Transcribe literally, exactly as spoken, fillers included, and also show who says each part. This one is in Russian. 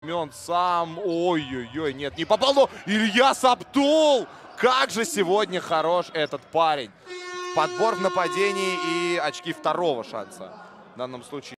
Speaker 1: Семен сам. Ой-ой-ой, нет, не попал. Но Илья Сабтул! Как же сегодня хорош этот парень. Подбор в нападении и очки второго шанса. В данном случае.